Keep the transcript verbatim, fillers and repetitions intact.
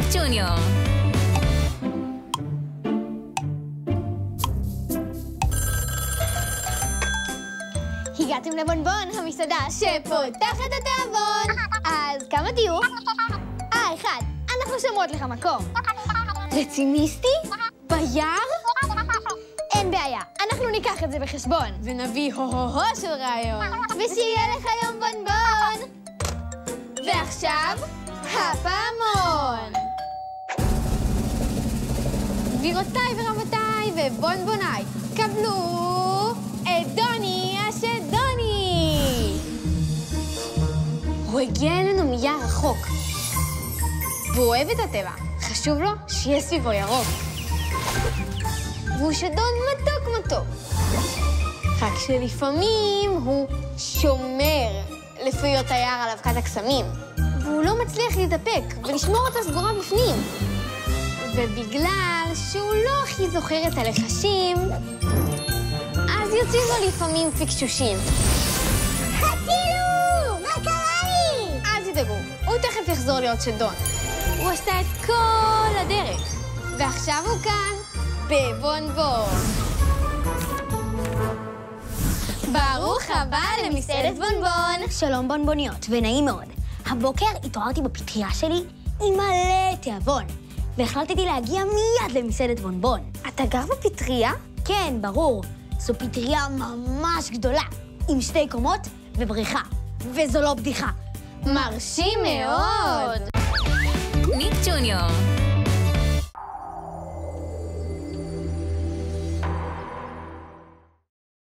ניק ג'וניור. הגעתם לבונבון, המסעדה שפותחת את התיאבון. אז כמה תהיו? אה, אחד. אנחנו שומרות לך מקום. רציניסטי? ביער? אין בעיה, אנחנו ניקח את זה בחשבון. ונביא הו-הו-הו של רעיון. ושיהיה לך יום בונבון. ועכשיו, הפעמון. גבירותיי ורבותיי ובונבוניי, קבלו את דוני השדוני. הוא הגיע אלינו מיער רחוק. והוא אוהב את הטבע. חשוב לו שיהיה סביבו ירוק. והוא שדון מתוק מתוק. רק שלפעמים הוא שומר לפיות היער על אבקת הקסמים. והוא לא מצליח להתאפק ולשמור אותה סגורה בפנים. ובגלל שהוא לא הכי זוכר את הלחשים, אז יוצאים לו לפעמים פיקשושים. הצילו! מה קרה לי? אל תדאגו, הוא תכף יחזור להיות שדון. הוא עשה את כל הדרך, ועכשיו הוא כאן בבונבון. ברוך הבא למסעדת בונבון. שלום בונבוניות, ונעים מאוד. הבוקר התעוררתי בפטריה שלי עם מלא תיאבון, והחלטתי להגיע מיד למסעדת בונבון. אתה גר בפטריה? כן, ברור. זו פטריה ממש גדולה, עם שתי קומות ובריכה. וזו לא בדיחה. מרשים מאוד. ניק ג'וניור.